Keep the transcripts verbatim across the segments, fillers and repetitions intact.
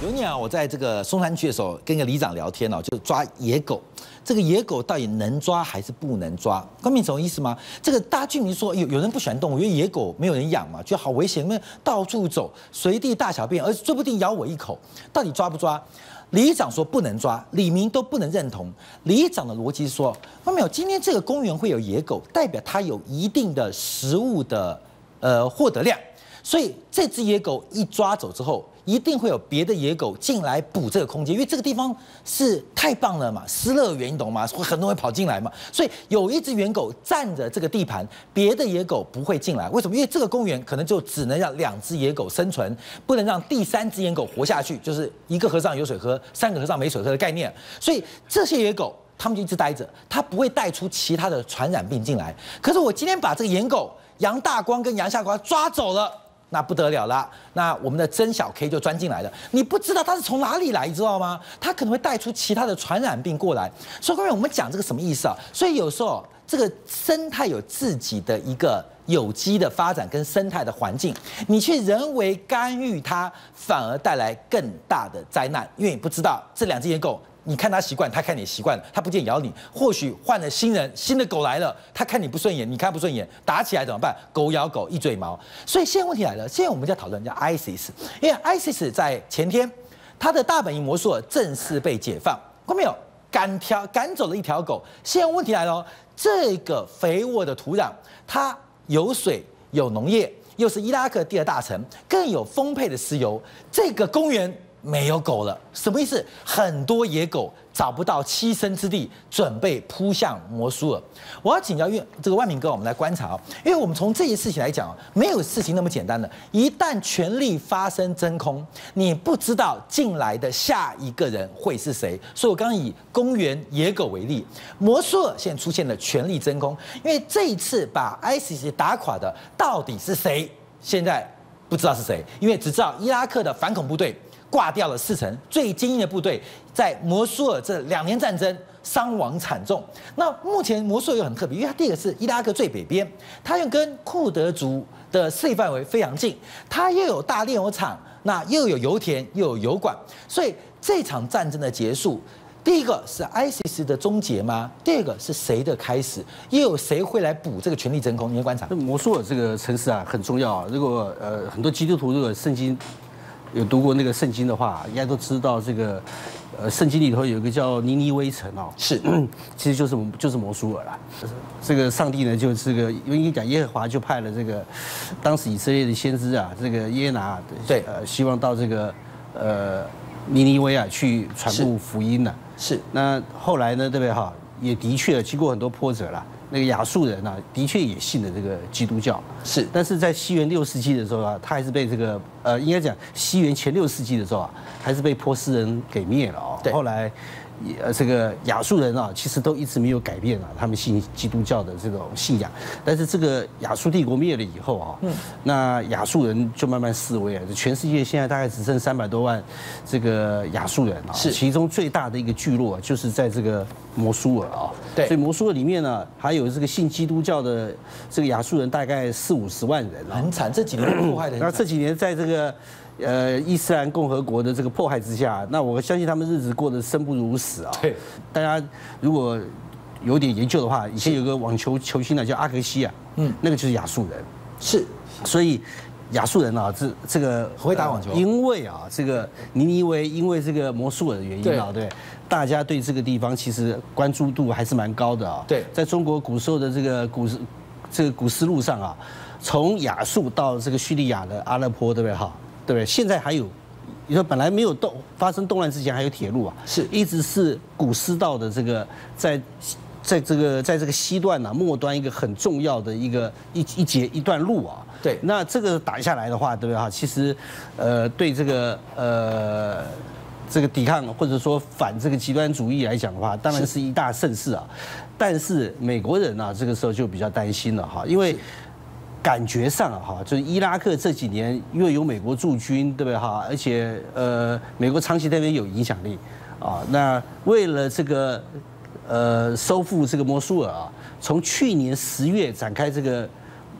有一年啊，我在这个松山区的时候，跟一个里长聊天哦，就抓野狗。这个野狗到底能抓还是不能抓？关明什么意思吗？这个大家居民说有有人不喜欢动物，因为野狗没有人养嘛，觉得好危险，因为到处走，随地大小便，而说不定咬我一口。到底抓不抓？里长说不能抓，里民都不能认同。里长的逻辑是说，看到没有？今天这个公园会有野狗，代表它有一定的食物的呃获得量。所以这只野狗一抓走之后，一定会有别的野狗进来补这个空间，因为这个地方是太棒了嘛，失乐园你懂吗？会很多人跑进来嘛，所以有一只野狗占着这个地盘，别的野狗不会进来。为什么？因为这个公园可能就只能让两只野狗生存，不能让第三只野狗活下去，就是一个和尚有水喝，三个和尚没水喝的概念。所以这些野狗他们就一直待着，它不会带出其他的传染病进来。可是我今天把这个野狗杨大光跟杨夏光抓走了。那不得了了，那我们的曾小 K 就钻进来了。你不知道他是从哪里来，你知道吗？他可能会带出其他的传染病过来。所以各位，我们讲这个什么意思啊？所以有时候这个生态有自己的一个有机的发展跟生态的环境，你去人为干预它，反而带来更大的灾难，因为你不知道这两只野狗。你看它习惯，它看你习惯了，它不见咬你。或许换了新人，新的狗来了，它看你不顺眼，你看不顺眼，打起来怎么办？狗咬狗，一嘴毛。所以现在问题来了，现在我们在讨论叫 ISIS， 因为 ISIS 在前天，它的大本营摩苏尔正式被解放，看到没有？赶条赶走了一条狗。现在问题来了，这个肥沃的土壤，它有水有农业，又是伊拉克第二大城，更有丰沛的石油，这个公园。没有狗了，什么意思？很多野狗找不到栖身之地，准备扑向摩苏尔。我要请教这个万明哥，我们来观察哦，因为我们从这些事情来讲，没有事情那么简单的。一旦权力发生真空，你不知道进来的下一个人会是谁。所以我刚刚以公园野狗为例，摩苏尔现在出现了权力真空，因为这一次把 ISIS 打垮的到底是谁？现在不知道是谁，因为只知道伊拉克的反恐部队。挂掉了四成最精英的部队，在摩苏尔这两年战争伤亡惨重。那目前摩苏尔又很特别，因为它第一个是伊拉克最北边，它又跟库德族的势力范围非常近，它又有大炼油厂，那又有油田，又有油管，所以这场战争的结束。第一个是 ISIS 的终结吗？第二个是谁的开始？又有谁会来补这个权力真空？你的观察？ 摩苏尔这个城市啊很重要啊。如果呃很多基督徒如果圣经。有读过那个圣经的话，应该都知道这个，呃，圣经里头有一个叫尼尼微城哦， 是， 其实就是就是摩苏尔啦。这个上帝呢，就是个，因为你讲耶和华就派了这个，当时以色列的先知啊，这个耶拿， 对， 呃，希望到这个呃尼尼微啊去传布福音呢。 是， 那后来呢，对不对哈？也的确经过很多波折啦。那个亚述人啊，的确也信了这个基督教，是。但是在西元六世纪的时候啊，他还是被这个呃，应该讲西元前六世纪的时候啊，还是被波斯人给灭了哦。后来，呃，这个亚述人啊，其实都一直没有改变啊，他们信基督教的这种信仰。但是这个亚述帝国灭了以后啊，嗯，那亚述人就慢慢式微啊，全世界现在大概只剩三百多万这个亚述人啊，是。其中最大的一个聚落就是在这个摩苏尔啊。对，所以摩苏尔里面呢，还有这个信基督教的这个亚述人，大概四五十万人啊， 很惨。这几年迫害的， 那这几年在这个呃伊斯兰共和国的这个迫害之下，那我相信他们日子过得生不如死啊。对，大家如果有点研究的话，以前有个网球球星呢叫阿格西啊，嗯，那个就是亚述人， 是， 所以。亚述人啊，这这个会打网球， 因为啊，这个尼尼微因为这个摩苏尔的原因啊，对，大家对这个地方其实关注度还是蛮高的啊。对，在中国古时候的这个古这个古丝路上啊，从亚述到这个叙利亚的阿勒颇，对不对哈？对不对？现在还有，你说本来没有动发生动乱之前还有铁路啊，是一直是古丝道的这个在。在这个在这个西段呢、啊，末端一个很重要的一个一一节一段路啊，对，那这个打下来的话，对不对哈？其实，呃，对这个呃这个抵抗或者说反这个极端主义来讲的话，当然是一大盛事啊。但是美国人啊，这个时候就比较担心了哈，因为感觉上啊哈，就是伊拉克这几年因为有美国驻军，对不对哈？而且呃，美国长期在那边有影响力啊，那为了这个。呃，收复这个摩苏尔啊，从去年十月展开这个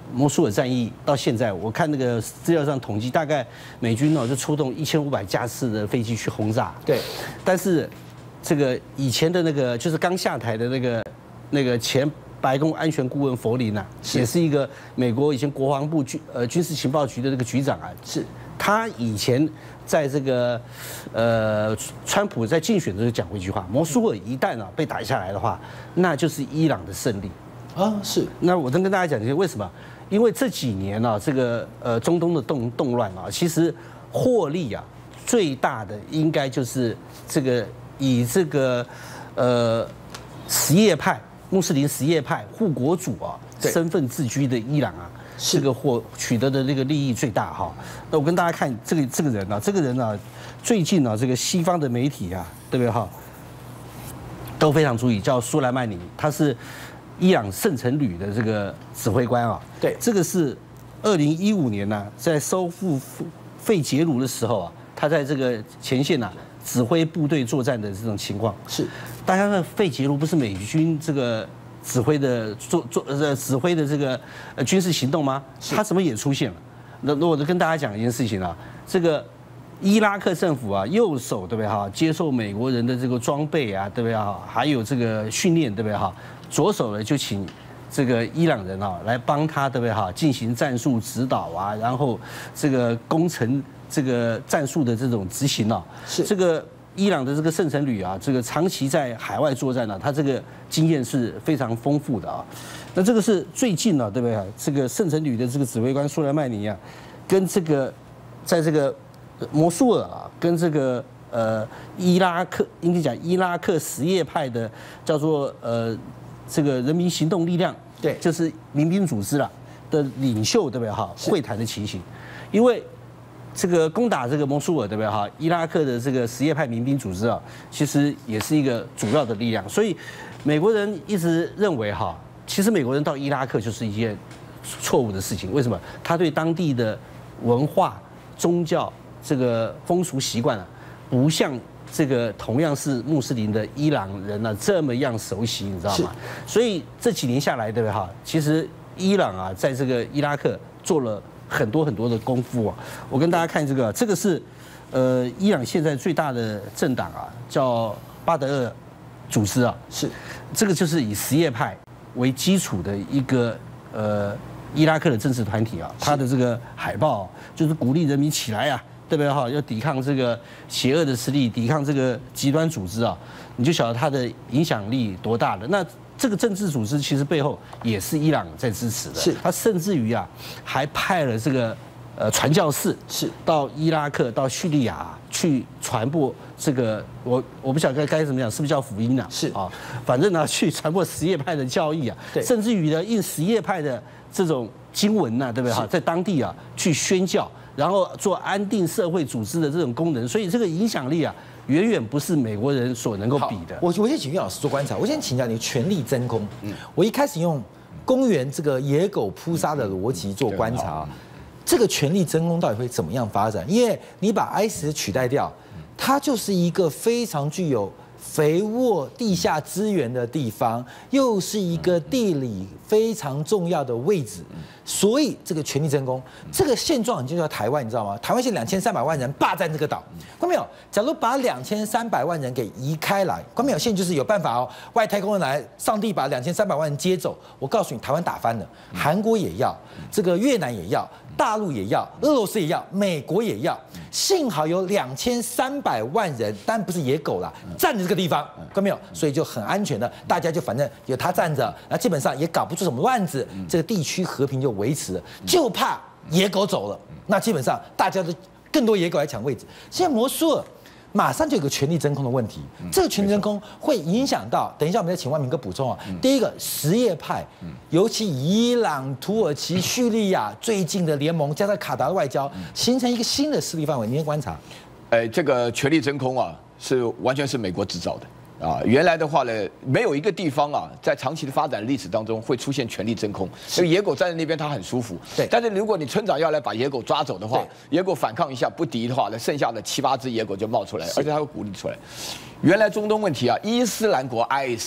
摩苏尔战役到现在，我看那个资料上统计，大概美军哦就出动一千五百架次的飞机去轰炸。 对， 但是这个以前的那个就是刚下台的那个那个前白宫安全顾问弗林啊，也是一个美国以前国防部军呃军事情报局的那个局长啊，是他以前在这个呃川普在竞选的时候讲过一句话：摩苏尔一旦啊被打下来的话，那就是伊朗的胜利。 啊，是。 那我真跟大家讲一下为什么？因为这几年啊，这个呃中东的动动乱啊，其实获利啊最大的应该就是这个以这个呃什叶派穆斯林什叶派护国主啊身份自居的伊朗啊，这个获取得的这个利益最大哈。那我跟大家看这个这个人啊，这个人啊，最近啊这个西方的媒体啊，对不对哈？都非常注意，叫苏莱曼尼，他是伊朗圣城旅的这个指挥官啊， 对， 这个是二零一五年呢、啊，在收复费杰卢的时候啊，他在这个前线呐、啊、指挥部队作战的这种情况。 是， 大家看费杰卢不是美军这个指挥的做做呃指挥的这个呃军事行动吗？他怎么也出现了？那那我就跟大家讲一件事情啊，这个伊拉克政府啊，右手对不对哈，接受美国人的这个装备啊，对不对哈，还有这个训练对不对哈？左手呢就请这个伊朗人啊来帮他对不对哈进行战术指导啊，然后这个工程这个战术的这种执行啊，是这个伊朗的这个圣城旅啊，这个长期在海外作战呢、啊，他这个经验是非常丰富的啊。那这个是最近呢、啊，对不对？这个圣城旅的这个指挥官苏莱曼尼啊，跟这个在这个摩苏尔啊，跟这个呃伊拉克应该讲伊拉克什叶派的叫做呃。这个人民行动力量， 对， 就是民兵组织啦的领袖，对不对哈？会谈的情形，因为这个攻打这个摩苏尔，对不对哈？伊拉克的这个什叶派民兵组织啊，其实也是一个主要的力量，所以美国人一直认为哈，其实美国人到伊拉克就是一件错误的事情。为什么？他对当地的文化、宗教这个风俗习惯啊，不像。这个同样是穆斯林的伊朗人呢、啊，这么样熟悉，你知道吗？所以这几年下来，对不对哈？其实伊朗啊，在这个伊拉克做了很多很多的功夫啊。我跟大家看这个，这个是呃伊朗现在最大的政党啊，叫巴德尔组织啊，是这个就是以什叶派为基础的一个呃伊拉克的政治团体啊，它的这个海报、啊、就是鼓励人民起来啊。对不对哈？要抵抗这个邪恶的势力，抵抗这个极端组织啊，你就晓得它的影响力多大了。那这个政治组织其实背后也是伊朗在支持的，是他甚至于啊，还派了这个呃传教士是到伊拉克、到叙利亚、啊、去传播这个我我不晓得该该怎么讲，是不是叫福音啊？是啊，反正呢去传播什叶派的教义啊，对，甚至于呢印什叶派的这种经文呐、啊，对不对哈？在当地啊去宣教。然后做安定社会组织的这种功能，所以这个影响力啊，远远不是美国人所能够比的。 我我先请岳老师做观察，我先请教你权力真空。嗯，我一开始用公园这个野狗扑杀的逻辑做观察，这个权力真空到底会怎么样发展？因为你把 I S 取代掉，它就是一个非常具有肥沃地下资源的地方，又是一个地理非常重要的位置。所以这个权力真空，这个现状就叫台湾，你知道吗？台湾现在两千三百万人霸占这个岛，看到没有？假如把两千三百万人给移开来，看到没有？现在就是有办法哦，外太空人来，上帝把两千三百万人接走。我告诉你，台湾打翻了，韩国也要，这个越南也要，大陆也要，俄罗斯也要，美国也要。幸好有两千三百万人，当然不是野狗啦，占着这个地方，看到没有？所以就很安全的，大家就反正有他站着，那基本上也搞不出什么乱子，这个地区和平就维持了，就怕野狗走了，那基本上大家都更多野狗来抢位置。现在摩苏尔马上就有个权力真空的问题，这个权力真空会影响到，等一下我们再请万明哥补充啊。第一个什叶派，尤其伊朗、土耳其、叙利亚最近的联盟，加上卡达的外交，形成一个新的势力范围。您观察， 呃，这个权力真空啊，是完全是美国制造的。啊，原来的话呢，没有一个地方啊，在长期的发展历史当中会出现权力真空。因为野狗站在那边，它很舒服。对。但是如果你村长要来把野狗抓走的话，野狗反抗一下不敌的话，那剩下的七八只野狗就冒出来，而且它会孤立出来。原来中东问题啊，伊斯兰国 I S 嘛，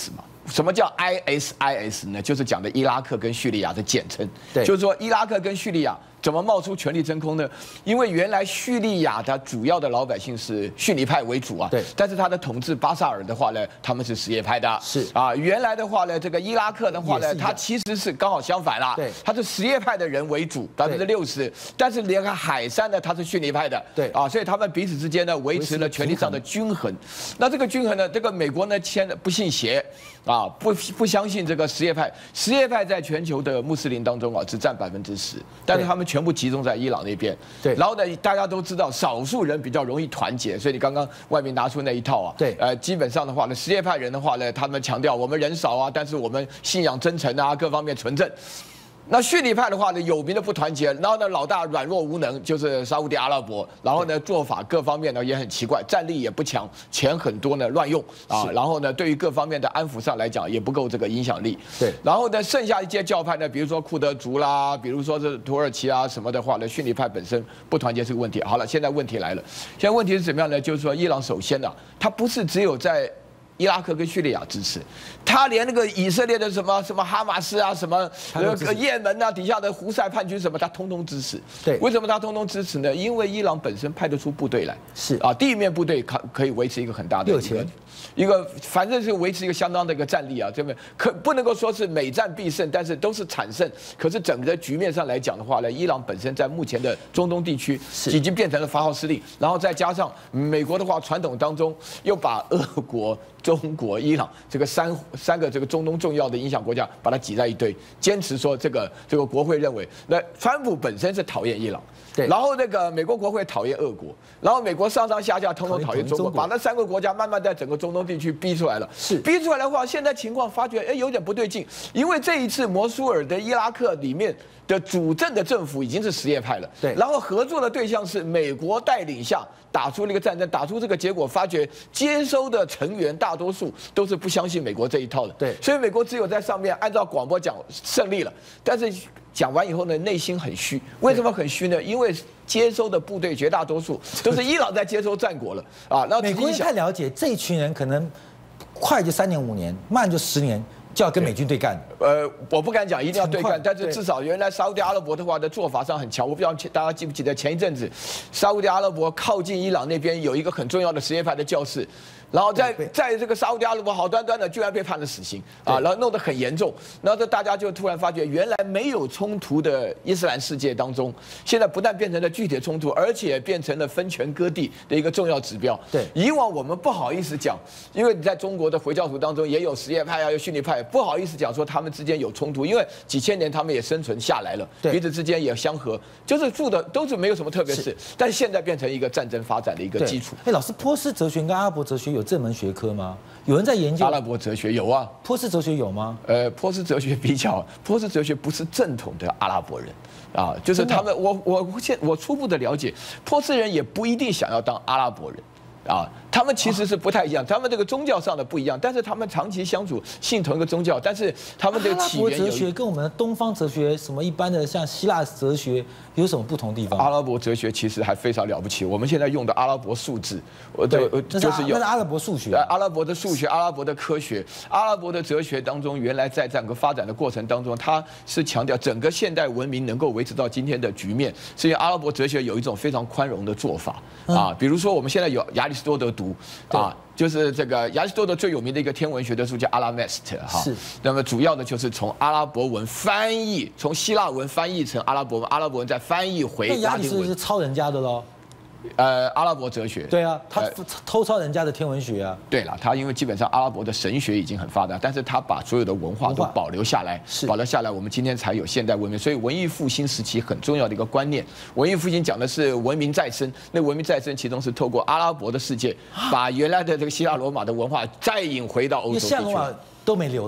什么叫 I S I S 呢？就是讲的伊拉克跟叙利亚的简称。 对， 就是说伊拉克跟叙利亚怎么冒出权力真空呢？因为原来叙利亚的主要的老百姓是逊尼派为主啊， 对。 但是他的统治巴萨尔的话呢，他们是什叶派的。 是啊，原来的话呢，这个伊拉克的话呢，它其实是刚好相反啦。 对， 它是什叶派的人为主，百分之六十。但是连个海山呢，他是逊尼派的。 对啊，所以他们彼此之间呢，维持了权力上的均衡。那这个均衡呢，这个美国呢签不信邪。啊，不不相信这个什叶派，什叶派在全球的穆斯林当中啊，只占百分之十，但是他们全部集中在伊朗那边。 对， 然后呢，大家都知道少数人比较容易团结，所以你刚刚外面拿出那一套啊， 对， 呃，基本上的话呢，什叶派人的话呢，他们强调我们人少啊，但是我们信仰真诚啊，各方面纯正。那逊尼派的话呢，有名的不团结，然后呢，老大软弱无能，就是沙烏地阿拉伯，然后呢，做法各方面呢也很奇怪，战力也不强，钱很多呢乱用啊，然后呢，对于各方面的安抚上来讲也不够这个影响力。 对， 然后呢，剩下一些教派呢，比如说库德族啦，比如说是土耳其啊什么的话呢，逊尼派本身不团结是个问题。好了，现在问题来了，现在问题是怎么样呢？就是说，伊朗首先呢、啊，它不是只有在伊拉克跟叙利亚支持，他连那个以色列的什么什么哈马斯啊，什么呃也门啊底下的胡塞叛军什么，他通通支持。 对， 为什么他通通支持呢？因为伊朗本身派得出部队来， 是啊，地面部队可可以维持一个很大的一个一个，反正是维持一个相当的一个战力啊，这边可不能够说是每战必胜，但是都是惨胜。可是整个局面上来讲的话呢，伊朗本身在目前的中东地区已经变成了发号施令，然后再加上美国的话，传统当中又把俄国、中国、伊朗这个三三个这个中东重要的影响国家，把它挤在一堆，坚持说这个这个国会认为，那川普本身是讨厌伊朗， 对， 然后那个美国国会讨厌俄国，然后美国上上下下通通讨厌中国，把那三个国家慢慢在整个中东地区逼出来了。 是逼出来的话，现在情况发觉哎有点不对劲，因为这一次摩苏尔的伊拉克里面的主政的政府已经是什叶派了， 对， 然后合作的对象是美国带领下打出了一个战争，打出这个结果，发觉接收的成员大多数都是不相信美国这一套的， 对， 所以美国只有在上面按照广播讲胜利了，但是讲完以后呢，内心很虚。为什么很虚呢？因为接收的部队绝大多数都是伊朗在接收战果了啊。然后美国人太了解这一群人，可能快就三年五年，慢就十年。就要跟美军对干， 呃，我不敢讲一定要对干，但是至少原来沙烏地阿拉伯的话的做法上很强。我不知道大家记不记得前一阵子，沙烏地阿拉伯靠近伊朗那边有一个很重要的什叶派的教士，然后在在这个沙烏地阿拉伯好端端的居然被判了死刑啊，然后弄得很严重，然后这大家就突然发觉，原来没有冲突的伊斯兰世界当中，现在不但变成了具体的冲突，而且变成了分权割地的一个重要指标。 对， 以往我们不好意思讲，因为你在中国的回教徒当中也有什叶派啊，有逊尼派。不好意思讲说他们之间有冲突，因为几千年他们也生存下来了，彼此之间也相合，就是住的都是没有什么特别事。但是现在变成一个战争发展的一个基础。 哎，老师，波斯哲学跟阿拉伯哲学有这门学科吗？有人在研究阿拉伯哲学有啊， 波斯哲学有吗？ 呃，波斯哲学比较，波斯哲学不是正统的阿拉伯人啊，就是他们，我我现我初步的了解，波斯人也不一定想要当阿拉伯人。啊，他们其实是不太一样，他们这个宗教上的不一样，但是他们长期相处，信同一个宗教，但是他们这个起源有。 阿拉伯哲学跟我们的东方哲学，什么一般的像希腊哲学有什么不同地方？ 阿拉伯哲学其实还非常了不起，我们现在用的阿拉伯数字，我对就是有那是阿拉伯数学， 阿拉伯的数学，阿拉伯的科学，阿拉伯的哲学当中，原来在整个发展的过程当中，它是强调整个现代文明能够维持到今天的局面，是因为阿拉伯哲学有一种非常宽容的做法啊，比如说我们现在有亚里士多德读啊，就是这个亚里士多德最有名的一个天文学的书叫阿拉梅斯特哈，是，那么主要的就是从阿拉伯文翻译，从希腊文翻译成阿拉伯文，阿拉伯文再翻译回拉丁文。 那亚里士多德是抄人家的喽？ 呃，阿拉伯哲学。 对啊，他偷抄人家的天文学啊。 对了，他因为基本上阿拉伯的神学已经很发达，但是他把所有的文化都保留下来，保留下来，我们今天才有现代文明。所以文艺复兴时期很重要的一个观念，文艺复兴讲的是文明再生。那文明再生其中是透过阿拉伯的世界，把原来的这个希腊罗马的文化再引回到欧洲地区。 希腊罗马都没留了嘛？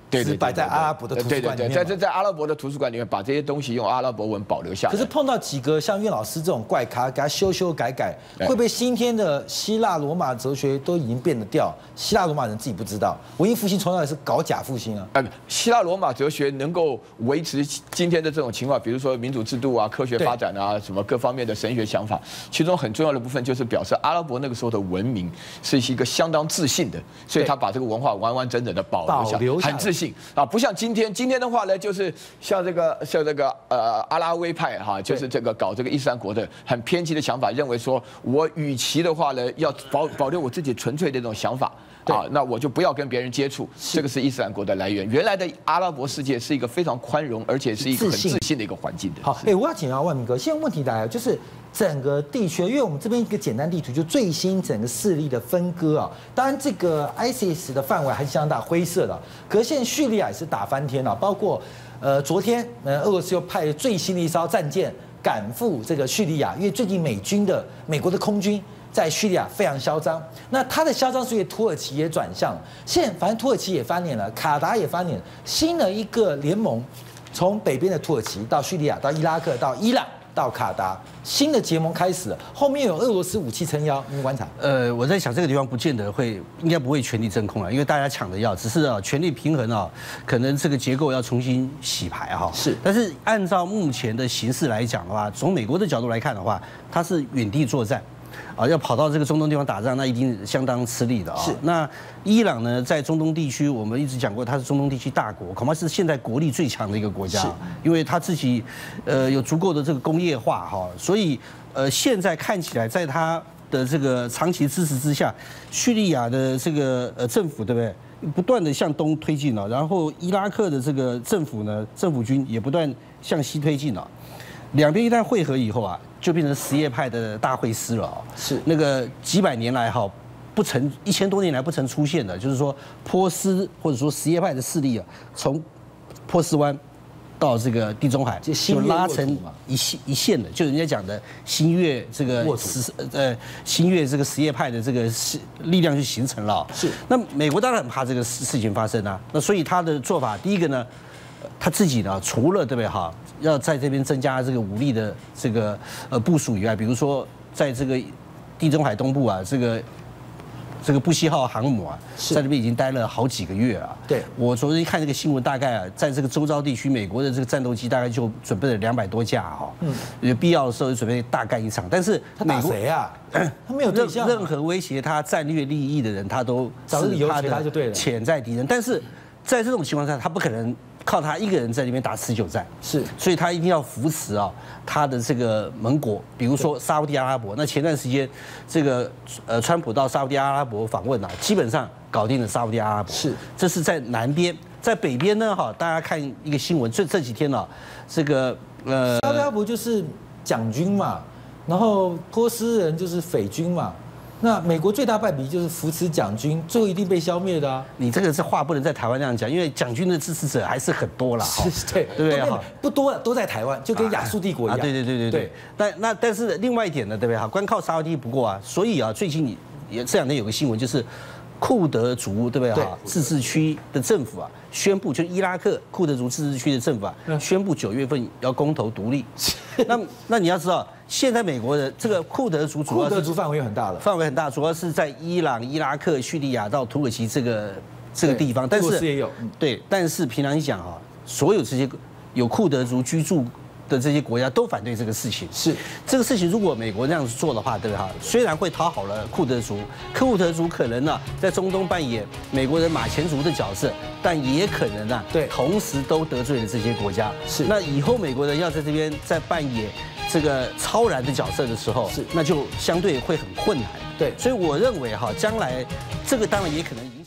只摆在阿拉伯的图书馆里面。 在在在阿拉伯的图书馆里面，把这些东西用阿拉伯文保留下来。 可是碰到几个像岳老师这种怪咖，给他修修改改，会不会今天的希腊罗马哲学都已经变得掉？希腊罗马人自己不知道，文艺复兴从来是搞假复兴啊。 呃，希腊罗马哲学能够维持今天的这种情况，比如说民主制度啊、科学发展啊、什么各方面的神学想法，其中很重要的部分就是表示阿拉伯那个时候的文明是一个相当自信的，所以他把这个文化完完整整的保留下来，很自信啊，不像今天，今天的话呢，就是像这个像这个呃阿拉维派哈，就是这个搞这个伊斯兰国的很偏激的想法，认为说我与其的话呢要保保留我自己纯粹的这种想法。啊，那我就不要跟别人接触，这个是伊斯兰国的来源。原来的阿拉伯世界是一个非常宽容，而且是一个很自信的一个环境的。 好，哎，我要请教万明哥，现在问题来了，就是整个地区，因为我们这边一个简单地图，就最新整个势力的分割啊。当然，这个 I S I S 的范围还是相当大，灰色的。可是现在叙利亚也是打翻天了，包括呃昨天呃俄罗斯又派最新的一艘战舰赶赴这个叙利亚，因为最近美军的美国的空军。在叙利亚非常嚣张，那他的嚣张，所以土耳其也转向。现在反正土耳其也翻脸了，卡达也翻脸，新的一个联盟，从北边的土耳其到叙利亚，到伊拉克，到伊朗，到卡达，新的结盟开始了。后面有俄罗斯武器撑腰，您观察？ 呃，我在想这个地方不见得会，应该不会全力真空了，因为大家抢着要，只是啊权力平衡啊，可能这个结构要重新洗牌哈。 是， 但是按照目前的形势来讲的话，从美国的角度来看的话，它是远地作战。啊，要跑到这个中东地方打仗，那一定相当吃力的啊。 是。 那伊朗呢，在中东地区，我们一直讲过，它是中东地区大国，恐怕是现在国力最强的一个国家。是。因为它自己，呃，有足够的这个工业化哈，所以呃，现在看起来，在它的这个长期支持之下，叙利亚的这个呃政府，对不对？不断的向东推进了，然后伊拉克的这个政府呢，政府军也不断向西推进了。两边一旦汇合以后啊，就变成什叶派的大会师了啊。 是那个几百年来哈，不曾一千多年来不曾出现的，就是说波斯或者说什叶派的势力啊，从波斯湾到这个地中海就拉成一线一线的，就人家讲的新月这个什呃新月这个什叶派的这个力量就形成了。 是。 那美国当然很怕这个事事情发生啊，那所以他的做法，第一个呢，他自己呢，除了对不对哈？要在这边增加这个武力的这个呃部署以外，比如说在这个地中海东部啊，这个这个布希号航母啊，在这边已经待了好几个月了。 对， 我昨天看这个新闻，大概啊，在这个周遭地区，美国的这个战斗机大概就准备了两百多架哈。嗯，有必要的时候就准备大干一场。但是他打谁啊？他没有对象， 任何威胁他战略利益的人，他都找理由他就对了， 潜在敌人。但是在这种情况下，他不可能靠他一个人在那边打持久战， 是， 所以他一定要扶持啊他的这个盟国，比如说沙烏地阿拉伯。那前段时间，这个呃川普到沙烏地阿拉伯访问啊，基本上搞定了沙烏地阿拉伯。 是， 这是在南边，在北边呢哈，大家看一个新闻，这这几天呢，这个呃沙烏地阿拉伯就是蒋军嘛，然后波斯人就是匪军嘛。那美国最大败笔就是扶持蒋军，最后一定被消灭的啊！ 你这个是话不能在台湾那样讲，因为蒋军的支持者还是很多啦。 是，对，对不对？不多了，都在台湾，就跟亚述帝国一样。 对对对对对。但那但是另外一点呢，对不对？哈，光靠沙烏地不过啊，所以啊，最近也这两天有个新闻，就是库德族对不对？哈，自治区的政府啊，宣布就伊拉克库德族自治区的政府啊，宣布九月份要公投独立。那那你要知道。现在美国的这个库德族主要库德族范围很大了， 范围很大，主要是在伊朗、伊拉克、叙利亚到土耳其这个这个地方，但是也有对，但是平常讲啊，所有这些有库德族居住的这些国家都反对这个事情。 是这个事情，如果美国那样子做的话，对不对哈？虽然会讨好了库德族，库德族可能呢在中东扮演美国人马前卒的角色，但也可能呢， 对， 同时都得罪了这些国家。 是那以后美国人要在这边再扮演这个超然的角色的时候， 是那就相对会很困难。 对， 所以我认为哈，将来这个当然也可能。